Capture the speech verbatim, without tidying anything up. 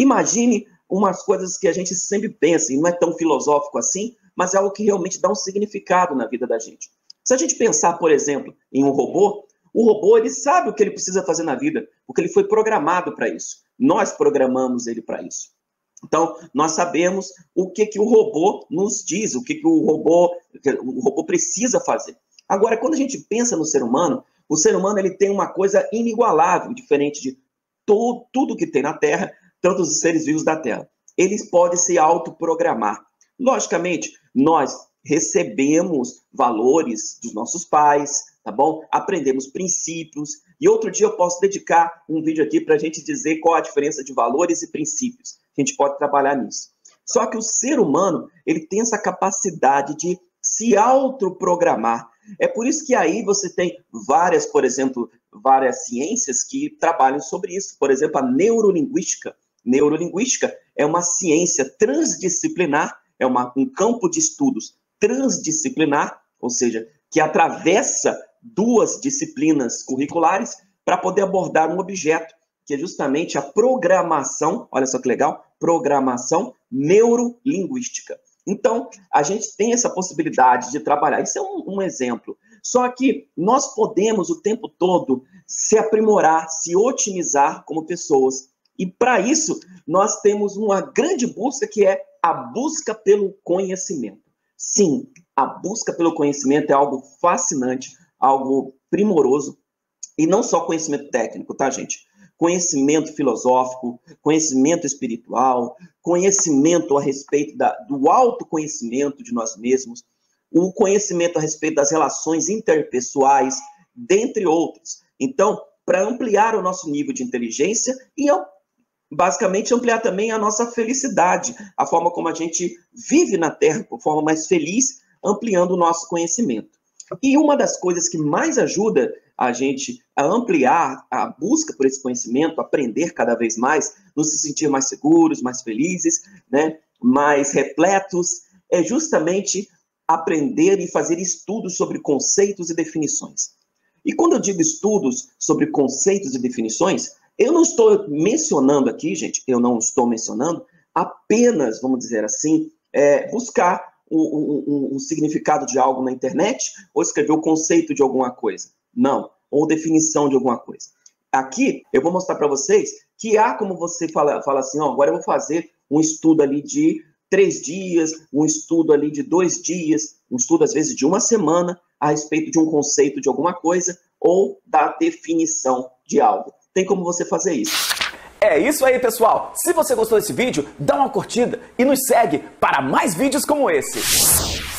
Imagine umas coisas que a gente sempre pensa, e não é tão filosófico assim, mas é algo que realmente dá um significado na vida da gente. Se a gente pensar, por exemplo, em um robô, o robô ele sabe o que ele precisa fazer na vida, porque ele foi programado para isso. Nós programamos ele para isso. Então, nós sabemos o que, que o robô nos diz, o que, que o robô, o robô precisa fazer. Agora, quando a gente pensa no ser humano, o ser humano ele tem uma coisa inigualável, diferente de to, tudo que tem na Terra, tanto os seres vivos da Terra. Eles podem se autoprogramar. Logicamente, nós recebemos valores dos nossos pais, tá bom? Aprendemos princípios. E outro dia eu posso dedicar um vídeo aqui para a gente dizer qual a diferença de valores e princípios. A gente pode trabalhar nisso. Só que o ser humano, ele tem essa capacidade de se autoprogramar. É por isso que aí você tem várias, por exemplo, várias ciências que trabalham sobre isso. Por exemplo, a neurolinguística. Neurolinguística é uma ciência transdisciplinar, é uma, um campo de estudos transdisciplinar, ou seja, que atravessa duas disciplinas curriculares para poder abordar um objeto, que é justamente a programação, olha só que legal, programação neurolinguística. Então, a gente tem essa possibilidade de trabalhar, isso é um, um exemplo. Só que nós podemos o tempo todo se aprimorar, se otimizar como pessoas. E para isso, nós temos uma grande busca que é a busca pelo conhecimento. Sim, a busca pelo conhecimento é algo fascinante, algo primoroso, e não só conhecimento técnico, tá, gente? Conhecimento filosófico, conhecimento espiritual, conhecimento a respeito da, do autoconhecimento de nós mesmos, o conhecimento a respeito das relações interpessoais, dentre outros. Então, para ampliar o nosso nível de inteligência e, basicamente, ampliar também a nossa felicidade, a forma como a gente vive na Terra, de forma mais feliz, ampliando o nosso conhecimento. E uma das coisas que mais ajuda a gente a ampliar a busca por esse conhecimento, aprender cada vez mais, nos sentir mais seguros, mais felizes, né, mais repletos, é justamente aprender e fazer estudos sobre conceitos e definições. E quando eu digo estudos sobre conceitos e definições, eu não estou mencionando aqui, gente, eu não estou mencionando apenas, vamos dizer assim, é, buscar o, o, o, o significado de algo na internet ou escrever o conceito de alguma coisa. Não, ou definição de alguma coisa. Aqui eu vou mostrar para vocês que há como você fala, fala assim, ó, agora eu vou fazer um estudo ali de três dias, um estudo ali de dois dias, um estudo às vezes de uma semana a respeito de um conceito de alguma coisa ou da definição de algo. Tem como você fazer isso. É isso aí, pessoal. Se você gostou desse vídeo, dá uma curtida e nos segue para mais vídeos como esse.